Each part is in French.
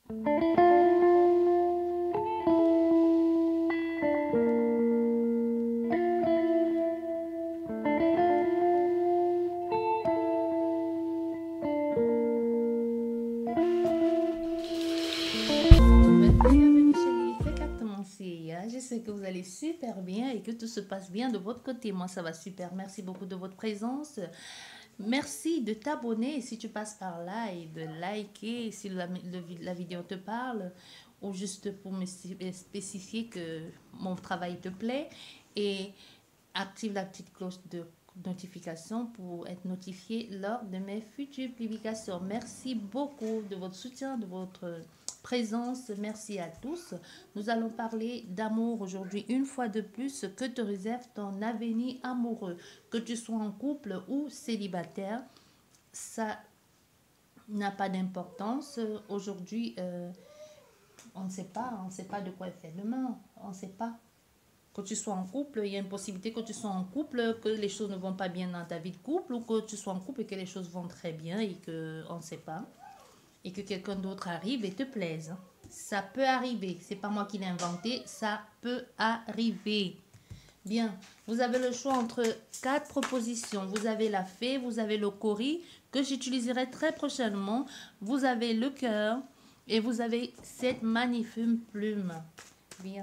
Je sais que vous allez super bien et que tout se passe bien de votre côté. Moi, ça va super. Merci beaucoup de votre présence. Merci de t'abonner si tu passes par là et de liker si la vidéo te parle ou juste pour me spécifier que mon travail te plaît et active la petite cloche de notification pour être notifié lors de mes futures publications. Merci beaucoup de votre soutien, de votre présence. Merci à tous. Nous allons parler d'amour aujourd'hui. Une fois de plus, que te réserve ton avenir amoureux? Que tu sois en couple ou célibataire, ça n'a pas d'importance. Aujourd'hui, on ne sait pas de quoi est fait demain. On ne sait pas. Que tu sois en couple, il y a une possibilité que tu sois en couple, que les choses ne vont pas bien dans ta vie de couple, ou que tu sois en couple et que les choses vont très bien et que on ne sait pas, et que quelqu'un d'autre arrive et te plaise. Ça peut arriver, c'est pas moi qui l'ai inventé, ça peut arriver. Bien, vous avez le choix entre quatre propositions. Vous avez la fée, vous avez le cori, que j'utiliserai très prochainement. Vous avez le cœur et vous avez cette magnifique plume. Bien.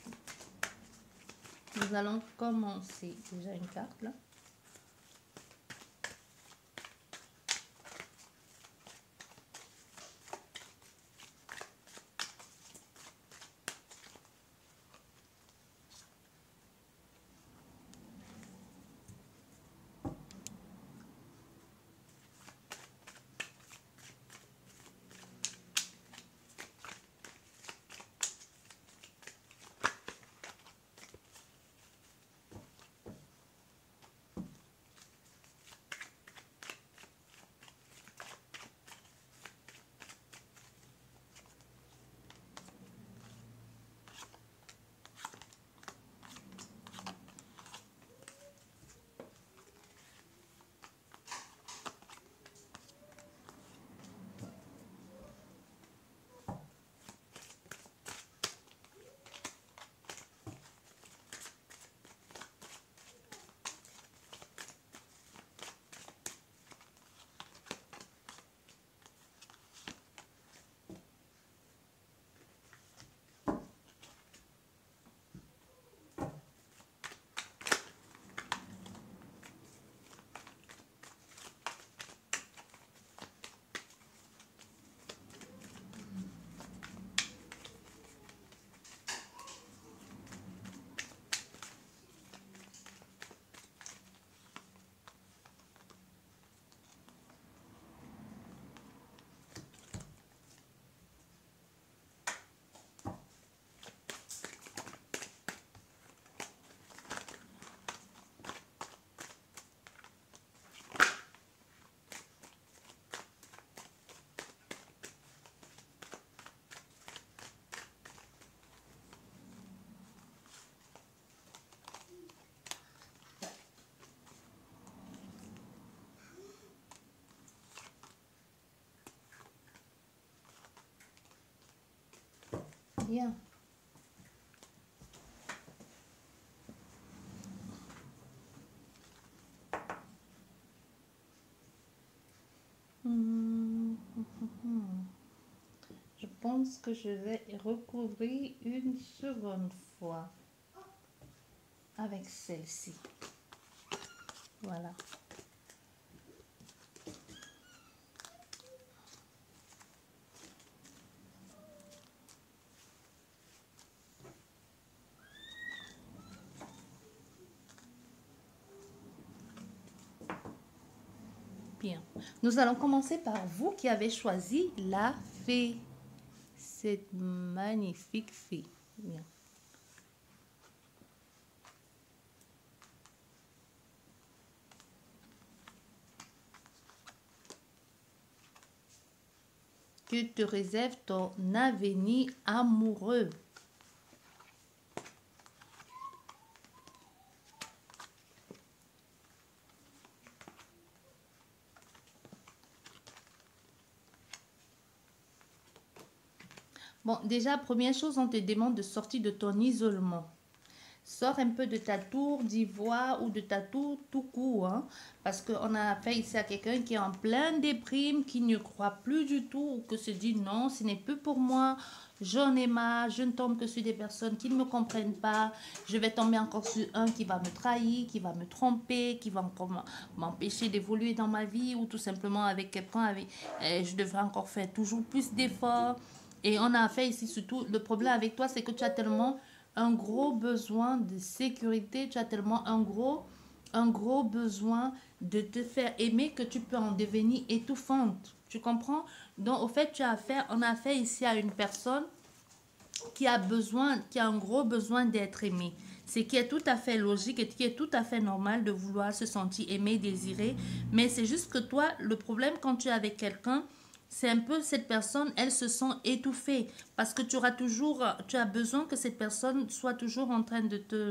Nous allons commencer. Déjà une carte là. Bien. Je pense que je vais recouvrir une seconde fois avec celle-ci. Voilà. Bien. Nous allons commencer par vous qui avez choisi la fée. Cette magnifique fée. Bien. Que te réserve ton avenir amoureux? Bon, déjà, première chose, on te demande de sortir de ton isolement. Sors un peu de ta tour d'ivoire ou de ta tour tout court, hein, parce qu'on a affaire ici à quelqu'un qui est en pleine déprime, qui ne croit plus du tout, ou que se dit non, ce n'est plus pour moi, j'en ai marre, je ne tombe que sur des personnes qui ne me comprennent pas, je vais tomber encore sur un qui va me trahir, qui va me tromper, qui va encore m'empêcher d'évoluer dans ma vie, ou tout simplement avec quelqu'un avec je devrais encore faire toujours plus d'efforts. Et on a affaire ici surtout, le problème avec toi, c'est que tu as tellement un gros besoin de sécurité, tu as tellement un gros besoin de te faire aimer que tu peux en devenir étouffante. Tu comprends? Donc, au fait, on a affaire ici à une personne qui a un gros besoin d'être aimée. Ce qui est tout à fait logique et qui est tout à fait normal de vouloir se sentir aimé, désiré. Mais c'est juste que toi, le problème quand tu es avec quelqu'un, c'est un peu cette personne, elle se sent étouffée parce que tu as besoin que cette personne soit toujours en train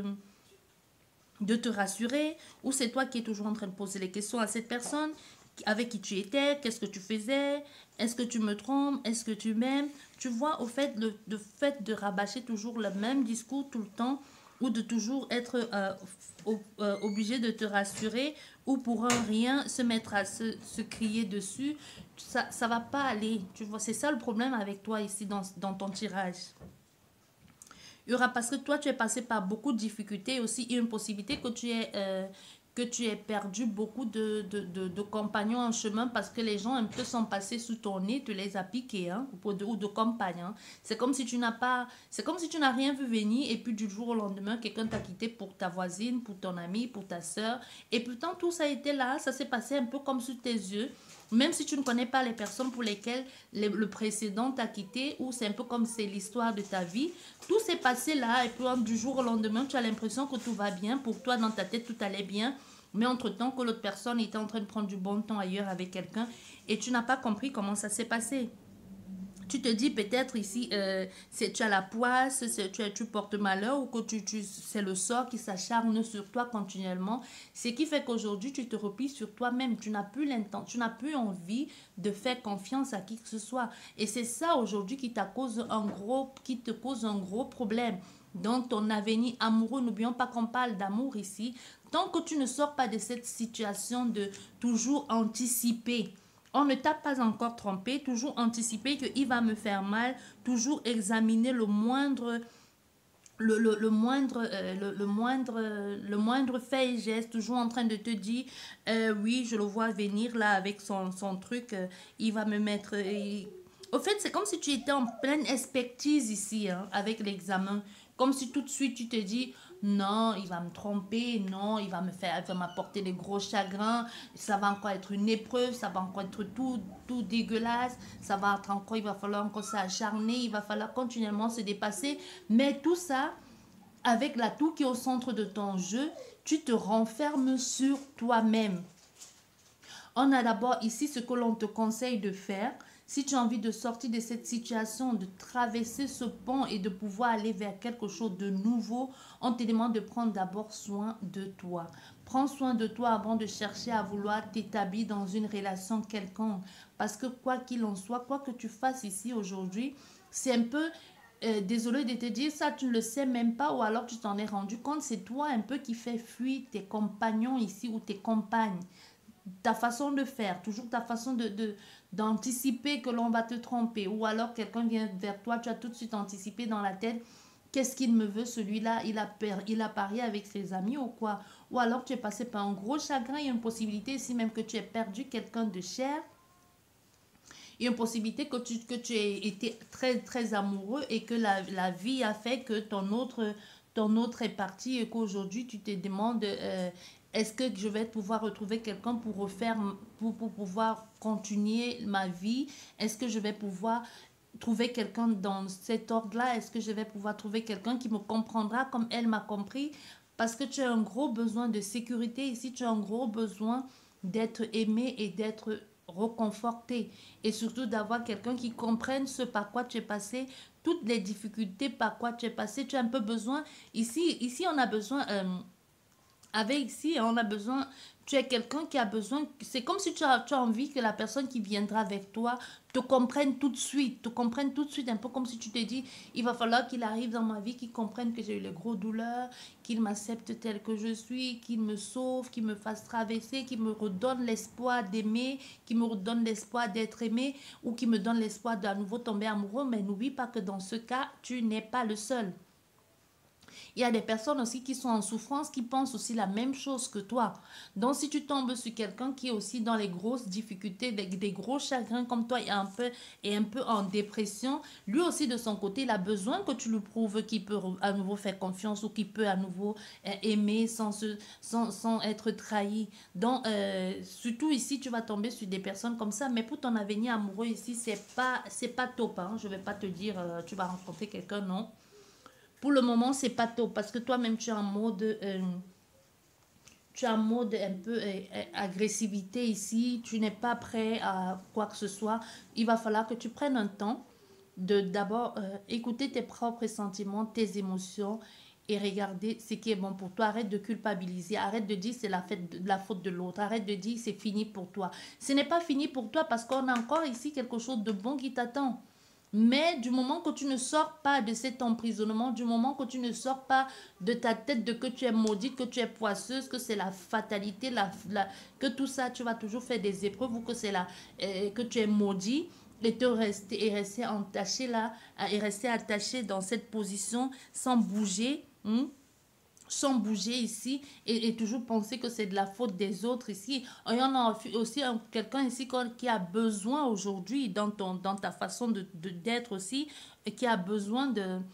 de te rassurer, ou c'est toi qui es toujours en train de poser les questions à cette personne avec qui tu étais, qu'est-ce que tu faisais, est-ce que tu me trompes, est-ce que tu m'aimes. Tu vois, au fait, le fait de rabâcher toujours le même discours tout le temps, ou de toujours être obligé de te rassurer, ou pour un rien se mettre à se crier dessus, ça va pas aller. Tu vois, c'est ça le problème avec toi ici dans ton tirage. Il y aura parce que toi, tu es passé par beaucoup de difficultés. Aussi, il y a une possibilité que tu aies perdu beaucoup de compagnons en chemin parce que les gens un peu sont passés sous ton nez, tu les as piqués, hein, ou de compagnons. C'est comme si tu n'as pas, c'est comme si tu n'as rien vu venir et puis du jour au lendemain, quelqu'un t'a quitté pour ta voisine, pour ton ami, pour ta soeur. Et pourtant, tout ça a été là, ça s'est passé un peu comme sous tes yeux. Même si tu ne connais pas les personnes pour lesquelles le précédent t'a quitté, ou c'est un peu comme c'est l'histoire de ta vie, tout s'est passé là, et puis du jour au lendemain, tu as l'impression que tout va bien. Pour toi, dans ta tête, tout allait bien. Mais entre-temps, que l'autre personne était en train de prendre du bon temps ailleurs avec quelqu'un, et tu n'as pas compris comment ça s'est passé. Tu te dis peut-être ici, tu as la poisse, tu portes malheur, ou que c'est le sort qui s'acharne sur toi continuellement. Ce qui fait qu'aujourd'hui, tu te replies sur toi-même. Tu n'as plus l'intention, tu n'as plus envie de faire confiance à qui que ce soit. Et c'est ça aujourd'hui qui qui te cause un gros problème. Dans ton avenir amoureux, n'oublions pas qu'on parle d'amour ici. Tant que tu ne sors pas de cette situation de toujours anticiper, on ne t'a pas encore trompé, toujours anticiper qu'il va me faire mal, toujours examiner le moindre fait et geste, toujours en train de te dire, oui, je le vois venir là avec son truc, il va me mettre... Au fait, c'est comme si tu étais en pleine expertise ici, hein, avec l'examen. Comme si tout de suite tu te dis, non, il va me tromper, non, il va m'apporter des gros chagrins, ça va encore être une épreuve, ça va encore être tout dégueulasse, ça va être encore, il va falloir encore s'acharner, il va falloir continuellement se dépasser. Mais tout ça, avec l'atout qui est au centre de ton jeu, tu te renfermes sur toi-même. On a d'abord ici ce que l'on te conseille de faire. Si tu as envie de sortir de cette situation, de traverser ce pont et de pouvoir aller vers quelque chose de nouveau, on te demande de prendre d'abord soin de toi. Prends soin de toi avant de chercher à vouloir t'établir dans une relation quelconque. Parce que quoi qu'il en soit, quoi que tu fasses ici aujourd'hui, c'est un peu... désolé de te dire ça, tu ne le sais même pas ou alors tu t'en es rendu compte, c'est toi un peu qui fais fuir tes compagnons ici ou tes compagnes. Ta façon de faire, toujours ta façon d'anticiper que l'on va te tromper, ou alors quelqu'un vient vers toi, tu as tout de suite anticipé dans la tête, qu'est-ce qu'il me veut celui-là, il a parié avec ses amis ou quoi, ou alors tu es passé par un gros chagrin, il y a une possibilité ici même que tu aies perdu quelqu'un de cher, il y a une possibilité que tu aies été très très amoureux et que la vie a fait que ton autre est parti et qu'aujourd'hui tu te demandes est-ce que je vais pouvoir retrouver quelqu'un pour refaire, pour pouvoir continuer ma vie? Est-ce que je vais pouvoir trouver quelqu'un dans cet ordre-là? Est-ce que je vais pouvoir trouver quelqu'un qui me comprendra comme elle m'a compris? Parce que tu as un gros besoin de sécurité ici, tu as un gros besoin d'être aimé et d'être reconforté. Et surtout d'avoir quelqu'un qui comprenne ce par quoi tu es passé, toutes les difficultés par quoi tu es passé. Tu as un peu besoin, ici on a besoin... Avec ici, on a besoin, tu es quelqu'un qui a besoin, c'est comme si tu as envie que la personne qui viendra avec toi te comprenne tout de suite, un peu comme si tu te dis, il va falloir qu'il arrive dans ma vie, qu'il comprenne que j'ai eu les gros douleurs, qu'il m'accepte tel que je suis, qu'il me sauve, qu'il me fasse traverser, qu'il me redonne l'espoir d'aimer, qu'il me redonne l'espoir d'être aimé, ou qu'il me donne l'espoir d'à nouveau tomber amoureux. Mais n'oublie pas que dans ce cas, tu n'es pas le seul. Il y a des personnes aussi qui sont en souffrance, qui pensent aussi la même chose que toi. Donc, si tu tombes sur quelqu'un qui est aussi dans les grosses difficultés, des gros chagrins comme toi et un peu en dépression, lui aussi de son côté, il a besoin que tu lui prouves qu'il peut à nouveau faire confiance ou qu'il peut à nouveau aimer sans être trahi. Donc, surtout ici, tu vas tomber sur des personnes comme ça. Mais pour ton avenir amoureux ici, c'est pas top. Hein. Je vais pas te dire, tu vas rencontrer quelqu'un, non. Pour le moment, c'est pas tôt parce que toi-même, tu es en mode un peu agressivité ici. Tu n'es pas prêt à quoi que ce soit. Il va falloir que tu prennes un temps de d'abord écouter tes propres sentiments, tes émotions et regarder ce qui est bon pour toi. Arrête de culpabiliser. Arrête de dire c'est la faute de l'autre. Arrête de dire c'est fini pour toi. Ce n'est pas fini pour toi parce qu'on a encore ici quelque chose de bon qui t'attend. Mais du moment que tu ne sors pas de cet emprisonnement, du moment que tu ne sors pas de ta tête de que tu es maudite, que tu es poisseuse, que c'est la fatalité, que tout ça, tu vas toujours faire des épreuves ou que que tu es maudit et rester entaché là, et rester attaché dans cette position sans bouger. Sans bouger ici et toujours penser que c'est de la faute des autres ici. Il y en a aussi quelqu'un ici qui a besoin aujourd'hui dans ta façon d'être aussi, et qui a besoin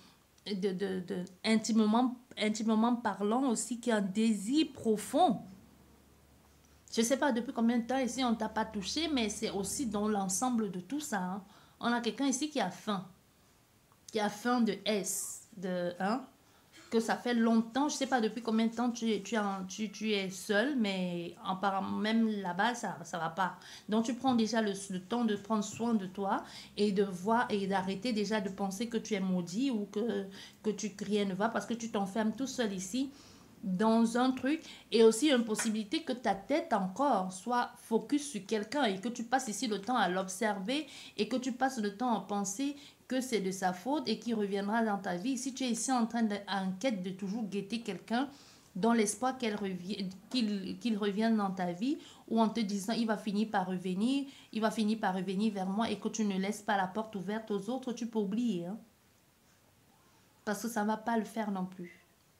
intimement parlant aussi, qui a un désir profond. Je ne sais pas depuis combien de temps ici on ne t'a pas touché, mais c'est aussi dans l'ensemble de tout ça. Hein. On a quelqu'un ici qui a faim de S, hein, que ça fait longtemps, je sais pas depuis combien de temps tu es seul, mais apparemment même là-bas, ça va pas. Donc tu prends déjà le temps de prendre soin de toi et de voir et d'arrêter déjà de penser que tu es maudit ou que rien ne va parce que tu t'enfermes tout seul ici dans un truc et aussi une possibilité que ta tête encore soit focus sur quelqu'un et que tu passes ici le temps à l'observer et que tu passes le temps à penser que c'est de sa faute et qu'il reviendra dans ta vie. Si tu es ici en train en quête de toujours guetter quelqu'un dans l'espoir qu'il revienne dans ta vie ou en te disant il va finir par revenir, il va finir par revenir vers moi et que tu ne laisses pas la porte ouverte aux autres, tu peux oublier. Hein? Parce que ça ne va pas le faire non plus.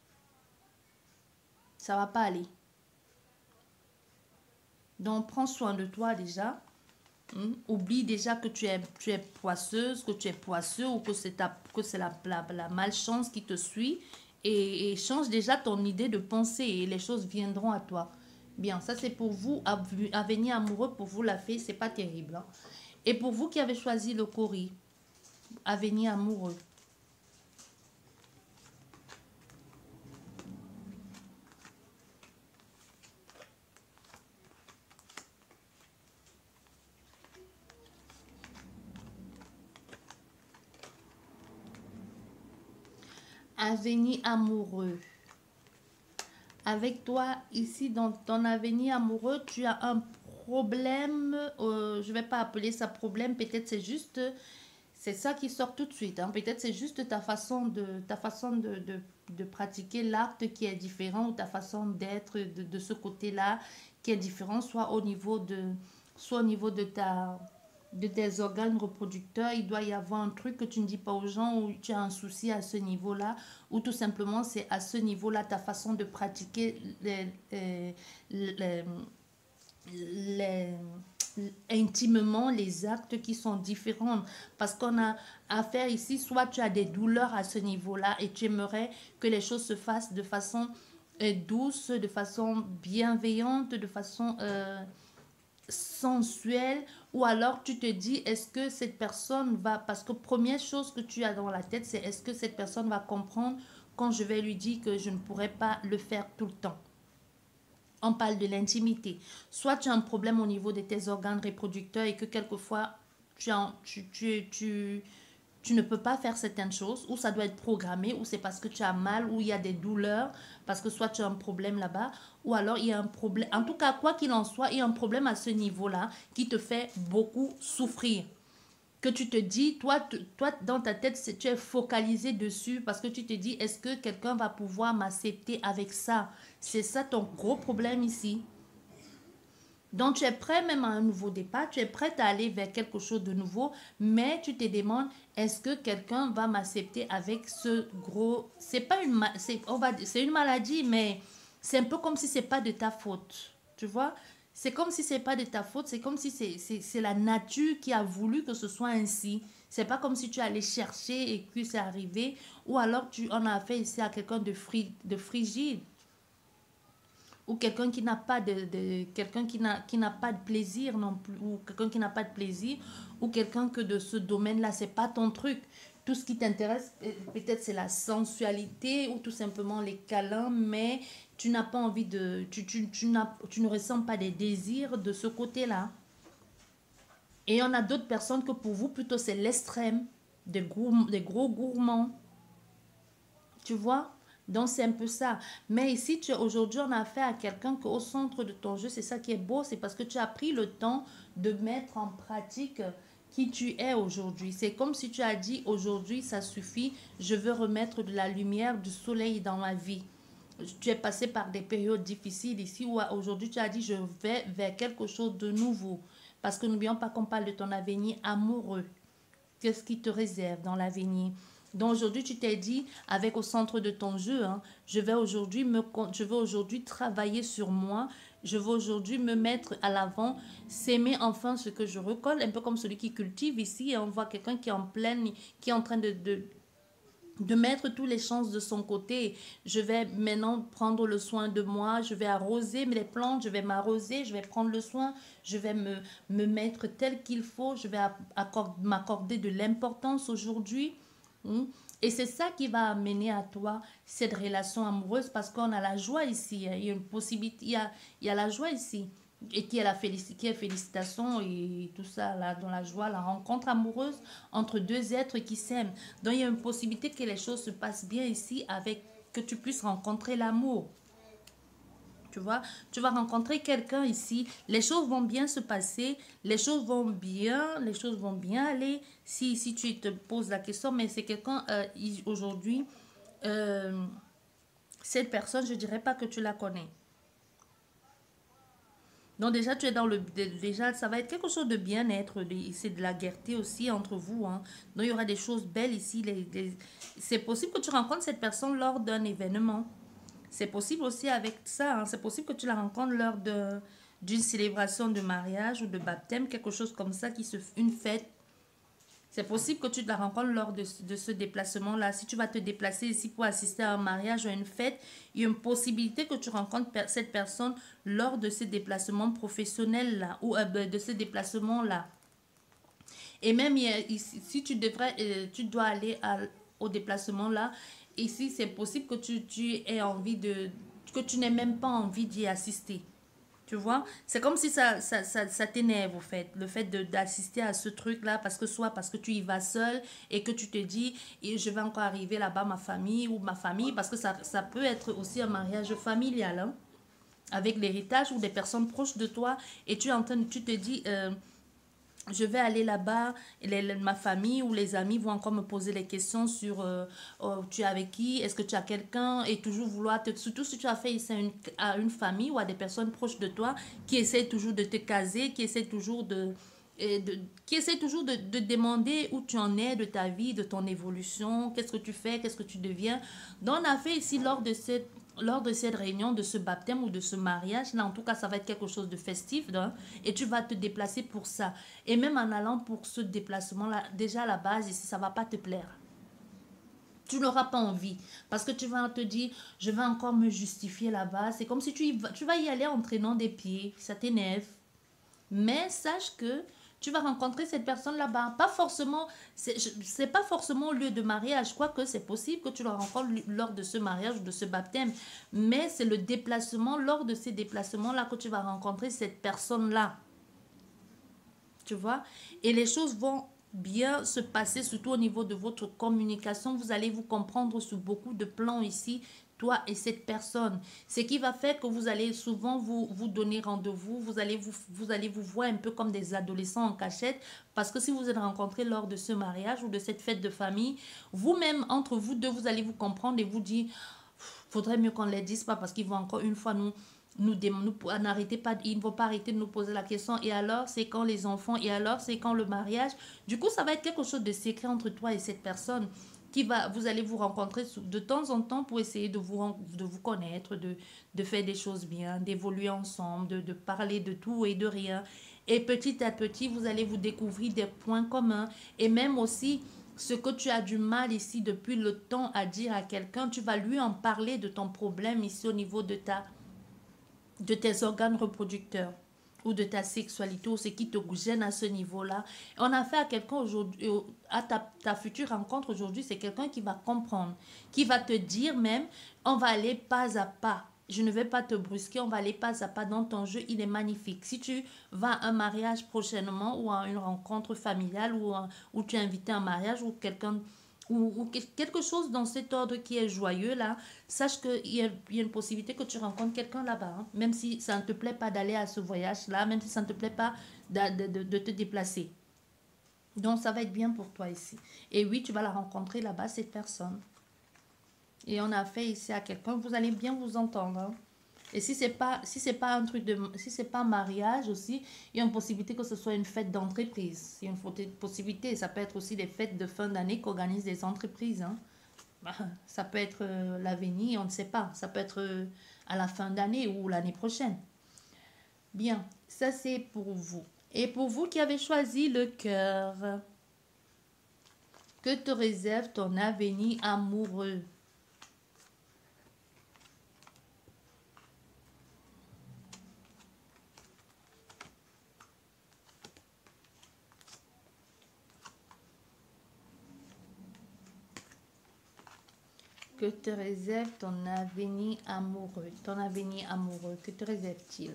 Ça va pas aller. Donc, prends soin de toi déjà. Oublie déjà que tu es poisseuse, que tu es poisseux ou que c'est la malchance qui te suit. Et change déjà ton idée de pensée et les choses viendront à toi. Bien, ça c'est pour vous, avenir amoureux, pour vous la fée, c'est pas terrible. Hein. Et pour vous qui avez choisi le Cori, avenir amoureux. Avenir amoureux. Avec toi, ici, dans ton avenir amoureux, tu as un problème. Je ne vais pas appeler ça problème. Peut-être c'est juste. C'est ça qui sort tout de suite. Hein. Peut-être c'est juste ta façon de pratiquer l'acte qui est différent ou ta façon d'être de ce côté-là qui est différent, soit au niveau de tes organes reproducteurs, il doit y avoir un truc que tu ne dis pas aux gens ou tu as un souci à ce niveau-là, ou tout simplement c'est à ce niveau-là ta façon de pratiquer les, intimement les actes qui sont différents parce qu'on a affaire ici, soit tu as des douleurs à ce niveau-là et tu aimerais que les choses se fassent de façon douce, de façon bienveillante, de façon sensuelle, ou alors tu te dis est-ce que cette personne va, parce que première chose que tu as dans la tête c'est est-ce que cette personne va comprendre quand je vais lui dire que je ne pourrai pas le faire tout le temps. On parle de l'intimité. Soit tu as un problème au niveau de tes organes reproducteurs et que quelquefois tu tu ne peux pas faire certaines choses, ou ça doit être programmé, ou c'est parce que tu as mal, ou il y a des douleurs, parce que soit tu as un problème là-bas, ou alors il y a un problème. En tout cas, quoi qu'il en soit, il y a un problème à ce niveau-là qui te fait beaucoup souffrir. Que tu te dis, toi dans ta tête, tu es focalisé dessus parce que tu te dis, est-ce que quelqu'un va pouvoir m'accepter avec ça? C'est ça ton gros problème ici. Donc, tu es prêt même à un nouveau départ, tu es prête à aller vers quelque chose de nouveau, mais tu te demandes, est-ce que quelqu'un va m'accepter avec ce gros... C'est pas une, c'est une maladie, mais c'est un peu comme si c'est pas de ta faute, tu vois? C'est comme si c'est pas de ta faute, c'est comme si c'est la nature qui a voulu que ce soit ainsi. C'est pas comme si tu allais chercher et que c'est arrivé, ou alors tu en as fait ici à quelqu'un de frigide, ou quelqu'un qui n'a pas quelqu'un qui n'a pas de plaisir non plus, ou quelqu'un qui n'a pas de plaisir, ou quelqu'un que de ce domaine-là, c'est pas ton truc. Tout ce qui t'intéresse, peut-être c'est la sensualité ou tout simplement les câlins, mais tu n'as pas envie de, tu ne ressens pas des désirs de ce côté-là. Et on a d'autres personnes que pour vous, plutôt c'est l'extrême, des gros gourmands. Tu vois? Donc, c'est un peu ça. Mais ici, aujourd'hui, on a affaire à quelqu'un qu'au centre de ton jeu, c'est ça qui est beau, c'est parce que tu as pris le temps de mettre en pratique qui tu es aujourd'hui. C'est comme si tu as dit, aujourd'hui, ça suffit, je veux remettre de la lumière, du soleil dans ma vie. Tu es passé par des périodes difficiles ici où aujourd'hui tu as dit, je vais vers quelque chose de nouveau. Parce que n'oublions pas qu'on parle de ton avenir amoureux. Qu'est-ce qui te réserve dans l'avenir? Donc aujourd'hui, tu t'es dit, avec au centre de ton jeu, hein, je vais aujourd'hui travailler sur moi, je vais aujourd'hui me mettre à l'avant, s'aimer enfin ce que je recolle, un peu comme celui qui cultive ici, et on voit quelqu'un qui est en pleine, qui est en train de mettre toutes les chances de son côté. Je vais maintenant prendre le soin de moi, je vais arroser les plantes, je vais m'arroser, je vais prendre le soin, je vais me mettre tel qu'il faut, je vais m'accorder de l'importance aujourd'hui. Et c'est ça qui va amener à toi cette relation amoureuse parce qu'on a la joie ici. Il y a une possibilité, il y a la joie ici. Et qui est qui est félicitation et tout ça, là, dans la joie, la rencontre amoureuse entre deux êtres qui s'aiment. Donc, il y a une possibilité que les choses se passent bien ici avec que tu puisses rencontrer l'amour. Tu vois, tu vas rencontrer quelqu'un ici, les choses vont bien se passer, les choses vont bien aller. Si tu te poses la question, mais c'est quelqu'un aujourd'hui, euh, cette personne, je dirais pas que tu la connais. Donc déjà, tu es dans déjà, ça va être quelque chose de bien-être. C'est de la gaieté aussi entre vous. Hein. Donc il y aura des choses belles ici. C'est possible que tu rencontres cette personne lors d'un événement. C'est possible aussi avec ça. Hein. C'est possible que tu la rencontres lors d'une célébration de mariage ou de baptême, quelque chose comme ça, une fête. C'est possible que tu la rencontres lors de ce déplacement-là. Si tu vas te déplacer ici pour assister à un mariage ou à une fête, il y a une possibilité que tu rencontres cette personne lors de ce déplacement professionnel-là ou de ce déplacement-là. Et même si tu dois aller au déplacement-là, ici, c'est possible que tu aies envie que tu n'aies même pas envie d'y assister. Tu vois, c'est comme si ça t'énerve, au fait, le fait d'assister à ce truc-là, parce que soit parce que tu y vas seul et que tu te dis, et je vais encore arriver là-bas, ma famille, parce que ça peut être aussi un mariage familial, hein, avec l'héritage ou des personnes proches de toi, et tu te dis, je vais aller là-bas, ma famille ou les amis vont encore me poser les questions sur oh, tu es avec qui, est-ce que tu as quelqu'un, et toujours vouloir, surtout si tu as fait ça à une famille ou à des personnes proches de toi qui essaient toujours de te caser, qui essaient toujours de demander où tu en es de ta vie, de ton évolution, qu'est-ce que tu fais, qu'est-ce que tu deviens. Donc on a fait ici lors de cette réunion, de ce baptême ou de ce mariage, là en tout cas ça va être quelque chose de festif, hein, et tu vas te déplacer pour ça. Et même en allant pour ce déplacement-là, déjà à la base ici, ça ne va pas te plaire. Tu n'auras pas envie parce que tu vas te dire, je vais encore me justifier là-bas. C'est comme si tu vas y aller en traînant des pieds, ça t'énerve. Mais sache que tu vas rencontrer cette personne là-bas. Pas forcément, c'est pas forcément au lieu de mariage, quoique c'est possible que tu la rencontres lors de ce mariage ou de ce baptême. Mais c'est le déplacement, lors de ces déplacements-là, que tu vas rencontrer cette personne-là. Tu vois? Et les choses vont bien se passer, surtout au niveau de votre communication. Vous allez vous comprendre sur beaucoup de plans ici, toi et cette personne. Ce qui va faire que vous allez souvent vous donner rendez-vous, vous allez vous voir un peu comme des adolescents en cachette, parce que si vous êtes rencontrés lors de ce mariage ou de cette fête de famille, vous-même, entre vous deux, vous allez vous comprendre et vous dire, faudrait mieux qu'on ne les dise pas parce qu'ils vont encore une fois n'arrêtez pas, ils ne vont pas arrêter de nous poser la question. Et alors, c'est quand les enfants? Et alors, c'est quand le mariage? Du coup, ça va être quelque chose de secret entre toi et cette personne vous allez vous rencontrer de temps en temps pour essayer de vous connaître, de faire des choses bien, d'évoluer ensemble, de parler de tout et de rien. Et petit à petit, vous allez vous découvrir des points communs et même aussi ce que tu as du mal ici depuis le temps à dire à quelqu'un, tu vas lui en parler de ton problème ici au niveau de tes organes reproducteurs ou de ta sexualité ou ce qui te gêne à ce niveau-là. On a fait à quelqu'un aujourd'hui, à ta future rencontre aujourd'hui, c'est quelqu'un qui va comprendre, qui va te dire même, on va aller pas à pas. Je ne vais pas te brusquer, on va aller pas à pas dans ton jeu, il est magnifique. Si tu vas à un mariage prochainement ou à une rencontre familiale ou tu es invité à un mariage ou quelqu'un ou quelque chose dans cet ordre qui est joyeux là, sache qu'il y a une possibilité que tu rencontres quelqu'un là-bas, hein. Même si ça ne te plaît pas d'aller à ce voyage-là, même si ça ne te plaît pas de te déplacer. Donc ça va être bien pour toi ici. Et oui, tu vas la rencontrer là-bas, cette personne. Et on a fait ici à quelqu'un, vous allez bien vous entendre, hein. Et si c'est pas un truc si c'est pas un mariage aussi, il y a une possibilité que ce soit une fête d'entreprise. Il y a une possibilité, ça peut être aussi des fêtes de fin d'année qu'organisent des entreprises, hein. Bah, ça peut être l'avenir, on ne sait pas. Ça peut être à la fin d'année ou l'année prochaine. Bien, ça c'est pour vous. Et pour vous qui avez choisi le cœur, que te réserve ton avenir amoureux? Que te réserve ton avenir amoureux? Ton avenir amoureux, que te réserve-t-il?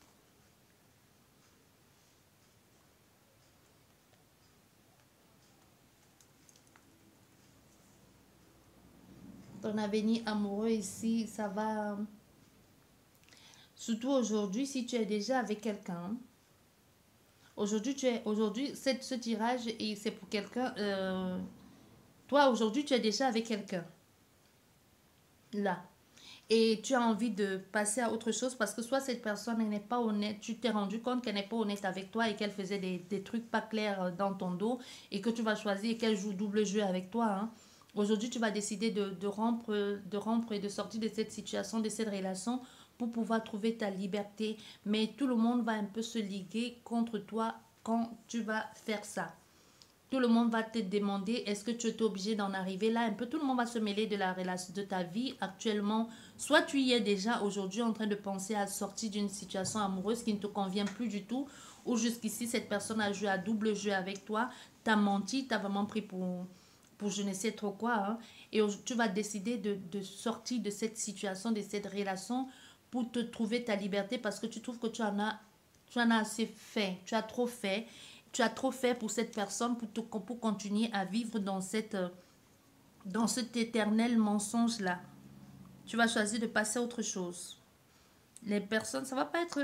Ton avenir amoureux ici, ça va. Surtout aujourd'hui, si tu es déjà avec quelqu'un. Aujourd'hui, ce tirage, et c'est pour quelqu'un. Toi, aujourd'hui, tu es déjà avec quelqu'un. Là. Et tu as envie de passer à autre chose parce que soit cette personne elle n'est pas honnête, tu t'es rendu compte qu'elle n'est pas honnête avec toi et qu'elle faisait des trucs pas clairs dans ton dos et que tu vas choisir et qu'elle joue double jeu avec toi, hein. Aujourd'hui, tu vas décider de rompre et de sortir de cette situation, de cette relation pour pouvoir trouver ta liberté. Mais tout le monde va un peu se liguer contre toi quand tu vas faire ça. Tout le monde va te demander est-ce que tu es obligé d'en arriver là. Un peu tout le monde va se mêler de la relation de ta vie actuellement. Soit tu y es déjà aujourd'hui en train de penser à sortir d'une situation amoureuse qui ne te convient plus du tout, ou jusqu'ici cette personne a joué à double jeu avec toi, t'as menti, t'as vraiment pris pour je ne sais trop quoi, hein. Et tu vas décider de sortir de cette situation, de cette relation pour te trouver ta liberté parce que tu trouves que tu en as assez fait, tu as trop fait pour cette personne pour continuer à vivre dans cet éternel mensonge-là. Tu vas choisir de passer à autre chose. Les personnes, ça va pas être.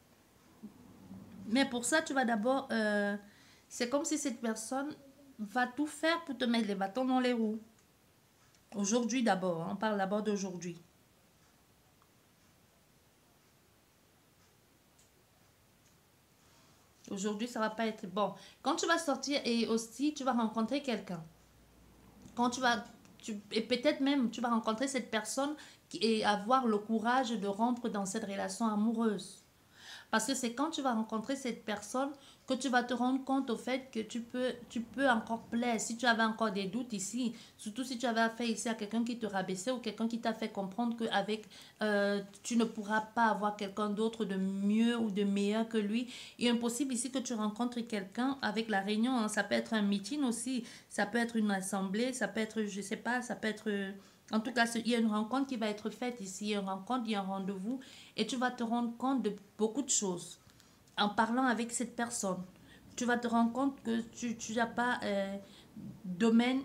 Mais pour ça, tu vas d'abord. C'est comme si cette personne va tout faire pour te mettre les bâtons dans les roues. Aujourd'hui d'abord, hein, on parle d'abord d'aujourd'hui. Aujourd'hui, ça va pas être bon. Quand tu vas sortir et aussi tu vas rencontrer quelqu'un. Quand et peut-être même tu vas rencontrer cette personne et avoir le courage de rompre dans cette relation amoureuse. Parce que c'est quand tu vas rencontrer cette personne que tu vas te rendre compte au fait que tu peux encore plaire. Si tu avais encore des doutes ici, surtout si tu avais affaire ici à quelqu'un qui te rabaissait ou quelqu'un qui t'a fait comprendre qu'avec tu ne pourras pas avoir quelqu'un d'autre de mieux ou de meilleur que lui. Il est impossible ici que tu rencontres quelqu'un avec la réunion, hein. Ça peut être un meeting aussi, ça peut être une assemblée, ça peut être, je sais pas, ça peut être. En tout cas, il y a une rencontre qui va être faite ici. Il y a une rencontre, il y a un rendez-vous. Et tu vas te rendre compte de beaucoup de choses en parlant avec cette personne. tu vas te rendre compte que tu n'as pas domaine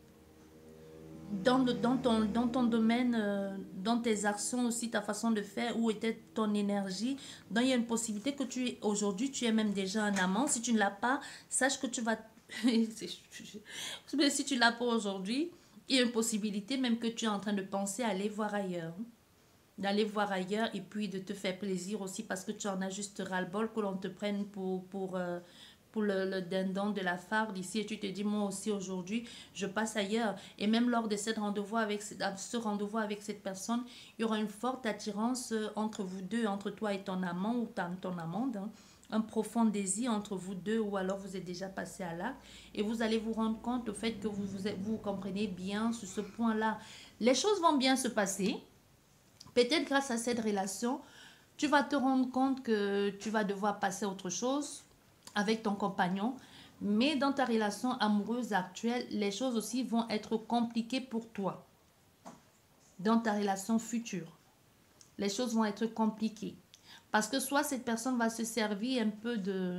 dans ton domaine, dans tes actions aussi, ta façon de faire, où était ton énergie. Donc, il y a une possibilité que aujourd'hui, tu es même déjà un amant. Si tu ne l'as pas, sache que tu vas... Mais si tu ne l'as pas aujourd'hui, il y a une possibilité même que tu es en train de penser à aller voir ailleurs. D'aller voir ailleurs et puis de te faire plaisir aussi parce que tu en as juste ras-le-bol que l'on te prenne pour le dindon de la farde ici et tu te dis moi aussi aujourd'hui je passe ailleurs et même lors de ce rendez-vous avec cette personne il y aura une forte attirance entre vous deux, entre toi et ton amant ou ton amante, hein. Un profond désir entre vous deux ou alors vous êtes déjà passé à l'acte et vous allez vous rendre compte au fait que vous comprenez bien sur ce point-là. Les choses vont bien se passer. Peut-être grâce à cette relation, tu vas te rendre compte que tu vas devoir passer à autre chose avec ton compagnon. Mais dans ta relation amoureuse actuelle, les choses aussi vont être compliquées pour toi. Dans ta relation future, les choses vont être compliquées. Parce que soit cette personne va se servir un peu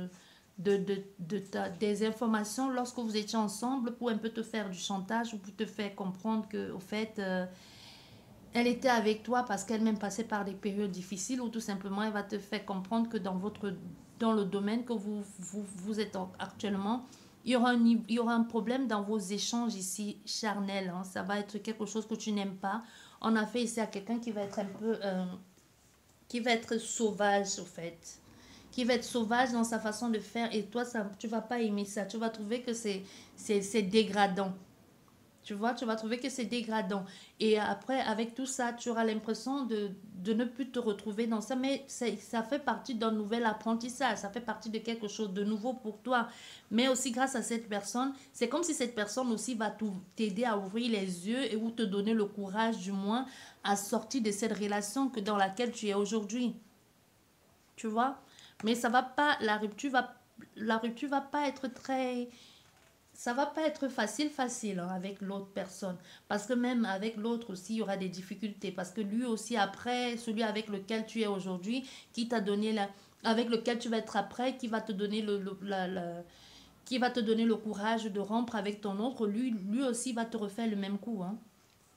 des informations lorsque vous étiez ensemble pour un peu te faire du chantage ou pour te faire comprendre que, au fait, elle était avec toi parce qu'elle-même passait par des périodes difficiles ou tout simplement elle va te faire comprendre que dans le domaine que vous êtes actuellement, il y aura un problème dans vos échanges ici charnels, hein. Ça va être quelque chose que tu n'aimes pas. On a fait ici à quelqu'un qui va être un peu... qui va être sauvage au fait. Qui va être sauvage dans sa façon de faire et toi, tu vas pas aimer ça. Tu vas trouver que c'est dégradant. Tu vois, tu vas trouver que c'est dégradant. Et après, avec tout ça, tu auras l'impression de ne plus te retrouver dans ça. Mais ça fait partie d'un nouvel apprentissage. Ça fait partie de quelque chose de nouveau pour toi. Mais aussi grâce à cette personne, c'est comme si cette personne aussi va t'aider à ouvrir les yeux et ou te donner le courage du moins à sortir de cette relation dans laquelle tu es aujourd'hui. Tu vois? Mais ça va pas, la rupture va pas être très ça va pas être facile hein, avec l'autre personne parce que même avec l'autre aussi il y aura des difficultés parce que lui aussi après celui avec lequel tu es aujourd'hui qui t'a donné avec lequel tu vas être après qui va te donner qui va te donner le courage de rompre avec ton autre lui aussi va te refaire le même coup, hein.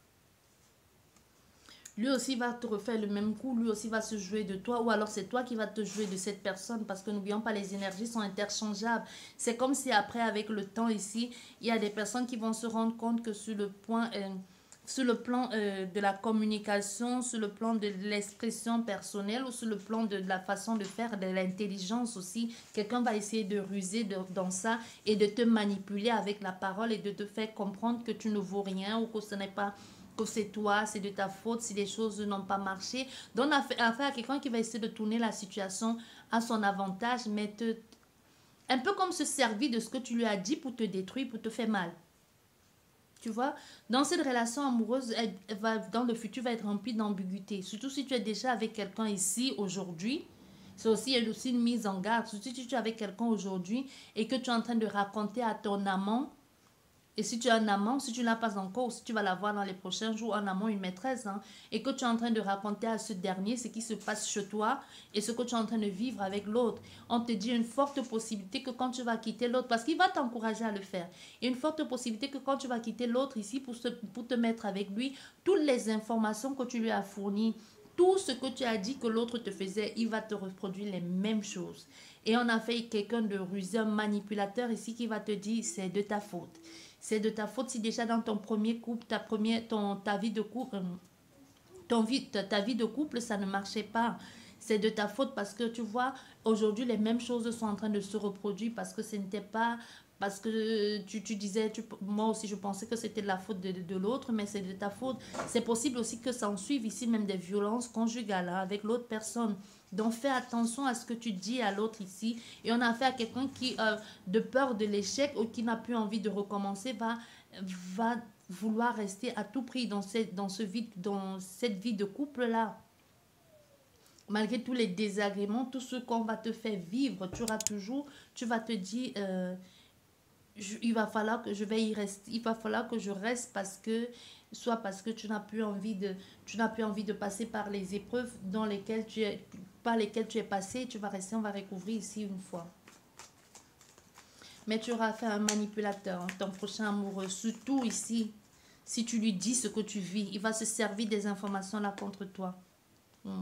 Lui aussi va te refaire le même coup, lui aussi va se jouer de toi, ou alors c'est toi qui vas te jouer de cette personne, parce que n'oublions pas, les énergies sont interchangeables. C'est comme si après, avec le temps ici, il y a des personnes qui vont se rendre compte que sur le plan de la communication, sur le plan de l'expression personnelle, ou sur le plan de la façon de faire, de l'intelligence aussi, quelqu'un va essayer de ruser dans ça et de te manipuler avec la parole et de te faire comprendre que tu ne vaux rien ou que ce n'est pas que c'est toi, c'est de ta faute si les choses n'ont pas marché. Donc, on a affaire à quelqu'un qui va essayer de tourner la situation à son avantage, mais un peu comme se servir de ce que tu lui as dit pour te détruire, pour te faire mal. Tu vois, dans cette relation amoureuse, dans le futur, va être remplie d'ambiguïté. Surtout si tu es déjà avec quelqu'un ici, aujourd'hui. C'est aussi une mise en garde. Surtout si tu es avec quelqu'un aujourd'hui et que tu es en train de raconter à ton amant. Et si tu as un amant, si tu ne l'as pas encore, ou si tu vas l'avoir dans les prochains jours, un amant, une maîtresse, hein, et que tu es en train de raconter à ce dernier ce qui se passe chez toi et ce que tu es en train de vivre avec l'autre, on te dit une forte possibilité que quand tu vas quitter l'autre, parce qu'il va t'encourager à le faire, il y a une forte possibilité que quand tu vas quitter l'autre ici pour te mettre avec lui, toutes les informations que tu lui as fournies, tout ce que tu as dit que l'autre te faisait, il va te reproduire les mêmes choses. Et on a fait quelqu'un de rusé, un manipulateur ici qui va te dire c'est de ta faute. C'est de ta faute si déjà dans ton premier couple, ta vie de couple, ta vie de couple, ça ne marchait pas. C'est de ta faute parce que tu vois, aujourd'hui, les mêmes choses sont en train de se reproduire parce que ce n'était pas... Parce que tu disais, moi aussi je pensais que c'était de la faute de l'autre, mais c'est de ta faute. C'est possible aussi que ça en suive ici même des violences conjugales, hein, avec l'autre personne. Donc fais attention à ce que tu dis à l'autre ici. Et on a affaire à quelqu'un qui, de peur de l'échec ou qui n'a plus envie de recommencer, va vouloir rester à tout prix dans cette vie de couple-là. Malgré tous les désagréments, tout ce qu'on va te faire vivre, tu vas te dire, il va falloir que je vais y rester, il va falloir que je reste soit parce que tu n'as plus envie de passer par les épreuves par lesquelles tu es passé, tu vas rester, on va recouvrir ici une fois. Mais tu auras affaire à un manipulateur, hein, ton prochain amoureux. Surtout ici, si tu lui dis ce que tu vis, il va se servir des informations là contre toi. Hmm.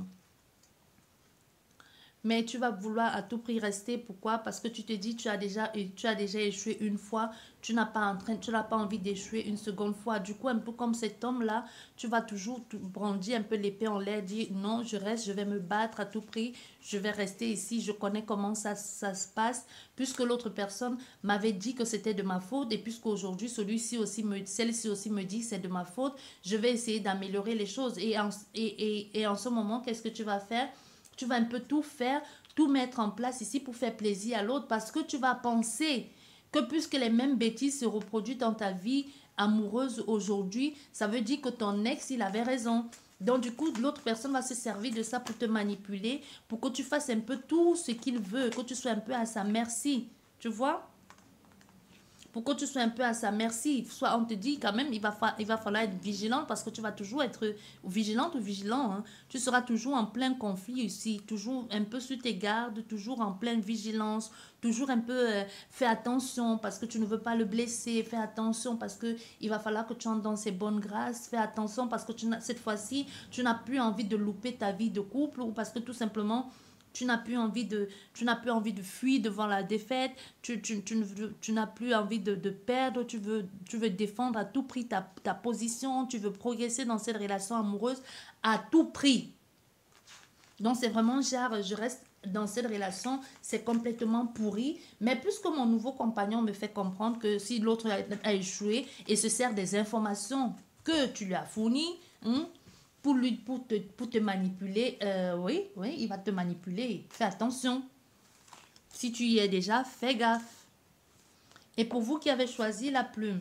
Mais tu vas vouloir à tout prix rester. Pourquoi? Parce que tu te dis, tu as déjà échoué une fois. Tu n'as pas envie d'échouer une seconde fois. Du coup, un peu comme cet homme-là, tu vas toujours brandir un peu l'épée en l'air, dire non, je reste, je vais me battre à tout prix. Je vais rester ici. Je connais comment ça se passe. Puisque l'autre personne m'avait dit que c'était de ma faute. Et puisqu'aujourd'hui, celle-ci aussi me dit que c'est de ma faute, je vais essayer d'améliorer les choses. Et en ce moment, qu'est-ce que tu vas faire? Tu vas un peu tout faire, tout mettre en place ici pour faire plaisir à l'autre parce que tu vas penser que puisque les mêmes bêtises se reproduisent dans ta vie amoureuse aujourd'hui, ça veut dire que ton ex, il avait raison. Donc du coup, l'autre personne va se servir de ça pour te manipuler, pour que tu fasses un peu tout ce qu'il veut, que tu sois un peu à sa merci. Tu vois? Pour que tu sois un peu à sa merci. Soit on te dit quand même, il va falloir être vigilant parce que tu vas toujours être vigilante ou vigilant. Hein. Tu seras toujours en plein conflit ici, toujours un peu sur tes gardes, toujours en pleine vigilance, toujours un peu fais attention parce que tu ne veux pas le blesser, fais attention parce que il va falloir que tu entres dans ses bonnes grâces, fais attention parce que cette fois-ci, tu n'as plus envie de louper ta vie de couple ou parce que tout simplement tu n'as plus envie de fuir devant la défaite, tu n'as plus envie de perdre, tu veux défendre à tout prix ta position, tu veux progresser dans cette relation amoureuse à tout prix. Donc c'est vraiment genre, je reste dans cette relation, c'est complètement pourri. Mais puisque mon nouveau compagnon me fait comprendre que si l'autre a échoué et se sert des informations que tu lui as fournies, pour te manipuler, oui, il va te manipuler. Fais attention. Si tu y es déjà, fais gaffe. Et pour vous qui avez choisi la plume,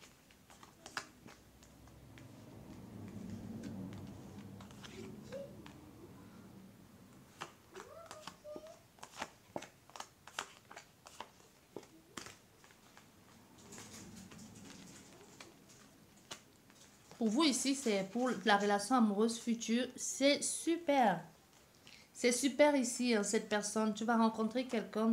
pour vous ici, c'est pour la relation amoureuse future, c'est super. C'est super ici, hein, cette personne. Tu vas rencontrer quelqu'un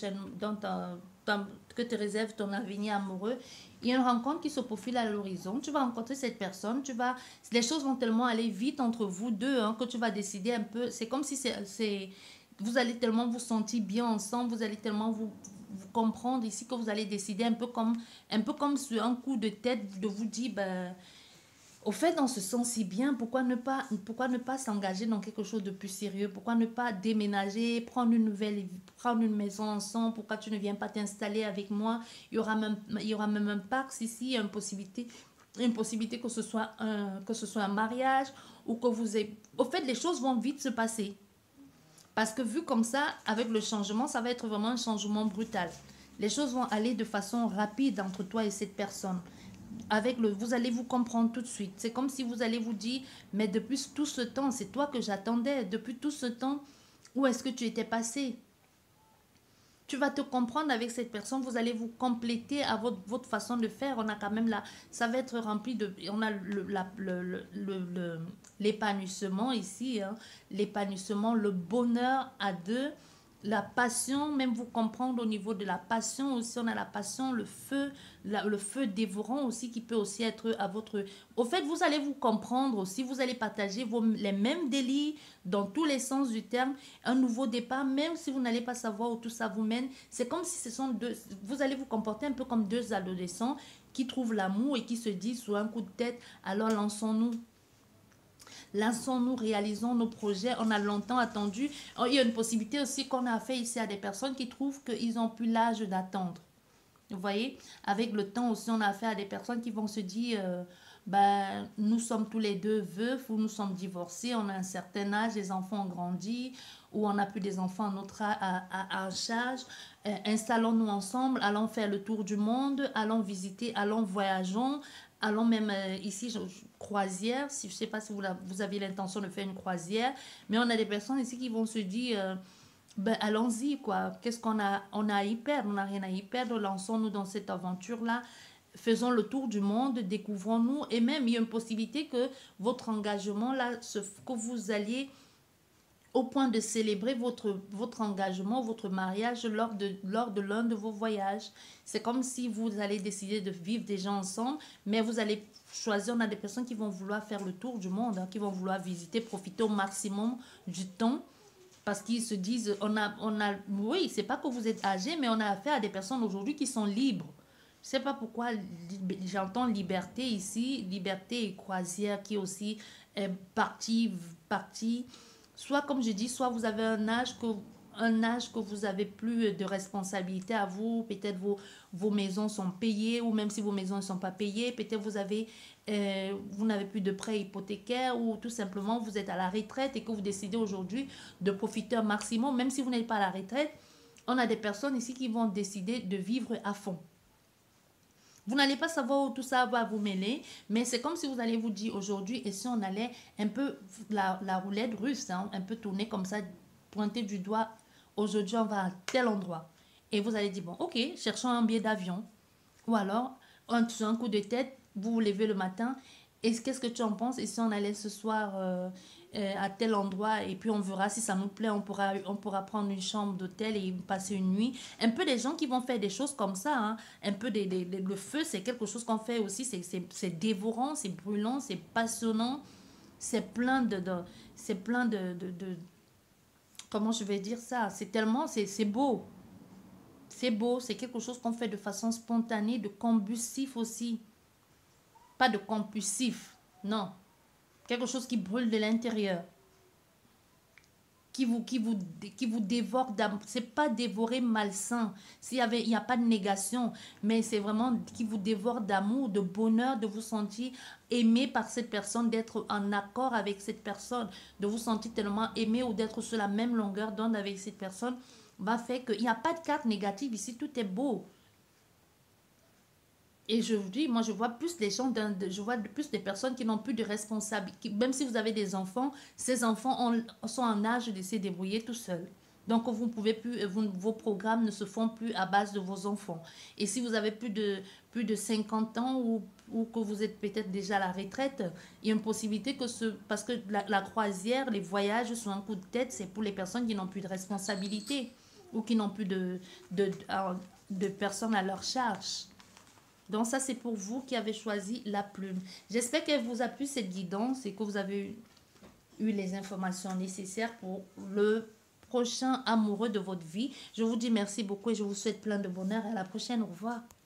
que te réserve ton avenir amoureux. Il y a une rencontre qui se profile à l'horizon. Tu vas rencontrer cette personne. Les choses vont tellement aller vite entre vous deux hein, que tu vas décider un peu. C'est comme si vous allez tellement vous sentir bien ensemble. Vous allez tellement vous comprendre ici que vous allez décider un peu comme sur un coup de tête de vous dire, ben, au fait, on se sent si bien, pourquoi ne pas s'engager dans quelque chose de plus sérieux? Pourquoi ne pas déménager, prendre une maison ensemble? Pourquoi tu ne viens pas t'installer avec moi? Il y aura même un parc ici, une possibilité que ce soit un mariage ou que vous ayez... Au fait, les choses vont vite se passer. Parce que vu comme ça, avec le changement, ça va être vraiment un changement brutal. Les choses vont aller de façon rapide entre toi et cette personne. Vous allez vous comprendre tout de suite. C'est comme si vous allez vous dire, mais depuis tout ce temps, c'est toi que j'attendais. Depuis tout ce temps, où est-ce que tu étais passé? Tu vas te comprendre avec cette personne, vous allez vous compléter à votre façon de faire. On a quand même là, ça va être rempli de, on a l'épanouissement ici, hein, l'épanouissement, le bonheur à deux, la passion, même vous comprendre au niveau de la passion aussi, on a la passion, le feu dévorant aussi qui peut aussi être à votre... Au fait, vous allez vous comprendre aussi, vous allez partager les mêmes délits dans tous les sens du terme, un nouveau départ, même si vous n'allez pas savoir où tout ça vous mène. C'est comme si ce sont vous allez vous comporter un peu comme deux adolescents qui trouvent l'amour et qui se disent sous un coup de tête, alors lançons-nous. Lançons-nous, réalisons nos projets. On a longtemps attendu. Il y a une possibilité aussi qu'on a fait ici à des personnes qui trouvent qu'ils n'ont plus l'âge d'attendre. Vous voyez, avec le temps aussi, on a affaire à des personnes qui vont se dire, ben, nous sommes tous les deux veufs ou nous sommes divorcés, on a un certain âge, les enfants ont grandi ou on n'a plus des enfants en charge. Installons-nous ensemble, allons faire le tour du monde, allons visiter, allons voyageons, allons même ici, croisière, si, je ne sais pas si vous avez l'intention de faire une croisière, mais on a des personnes ici qui vont se dire... ben, allons-y, quoi. Qu'est-ce qu'on a? On a à y perdre, on n'a rien à y perdre. Lançons-nous dans cette aventure-là. Faisons le tour du monde, découvrons-nous. Et même, il y a une possibilité que votre engagement, là, que vous alliez au point de célébrer votre engagement, votre mariage lors de l'un de vos voyages. C'est comme si vous allez décider de vivre déjà ensemble, mais vous allez choisir, on a des personnes qui vont vouloir faire le tour du monde, hein, qui vont vouloir visiter, profiter au maximum du temps, parce qu'ils se disent, oui, c'est pas que vous êtes âgé, mais on a affaire à des personnes aujourd'hui qui sont libres. Je sais pas pourquoi j'entends liberté ici, liberté et croisière qui est aussi partie. Soit comme je dis, soit vous avez un âge que vous avez plus de responsabilité à vous, peut-être vos maisons sont payées, ou même si vos maisons ne sont pas payées, peut-être vous n'avez plus de prêts hypothécaires, ou tout simplement vous êtes à la retraite et que vous décidez aujourd'hui de profiter un maximum, même si vous n'êtes pas à la retraite. On a des personnes ici qui vont décider de vivre à fond. Vous n'allez pas savoir où tout ça va vous mêler, mais c'est comme si vous allez vous dire aujourd'hui, et si on allait un peu la roulette russe, hein, un peu tourner comme ça, pointer du doigt, aujourd'hui on va à tel endroit. Et vous allez dire, bon, ok, cherchons un billet d'avion. Ou alors, sur un coup de tête, vous vous levez le matin, et qu'est-ce que tu en penses? Et si on allait ce soir à tel endroit, et puis on verra si ça nous plaît, on pourra prendre une chambre d'hôtel et passer une nuit. Un peu des gens qui vont faire des choses comme ça, hein. Un peu le feu, c'est quelque chose qu'on fait aussi, c'est dévorant, c'est brûlant, c'est passionnant, c'est plein c'est plein comment je vais dire ça? C'est tellement, c'est beau. C'est beau, c'est quelque chose qu'on fait de façon spontanée, de combustif aussi. Pas de compulsif, non. Quelque chose qui brûle de l'intérieur, qui vous, qui vous, qui vous dévore d'amour. C'est pas dévorer malsain. Il n'y a pas de négation, mais c'est vraiment qui vous dévore d'amour, de bonheur, de vous sentir aimé par cette personne, d'être en accord avec cette personne, de vous sentir tellement aimé ou d'être sur la même longueur d'onde avec cette personne, va faire qu'il n'y a pas de carte négative ici, tout est beau. Et je vous dis, moi, je vois plus des gens, je vois plus des personnes qui n'ont plus de responsabilité. Même si vous avez des enfants, ces enfants sont en âge de se débrouiller tout seuls. Donc, vous pouvez plus, vos programmes ne se font plus à base de vos enfants. Et si vous avez plus de 50 ans ou que vous êtes peut-être déjà à la retraite, il y a une possibilité parce que la croisière, les voyages sur un coup de tête, c'est pour les personnes qui n'ont plus de responsabilité ou qui n'ont plus de personnes à leur charge. Donc ça, c'est pour vous qui avez choisi la plume. J'espère qu'elle vous a plu cette guidance et que vous avez eu les informations nécessaires pour le prochain amoureux de votre vie. Je vous dis merci beaucoup et je vous souhaite plein de bonheur. À la prochaine. Au revoir.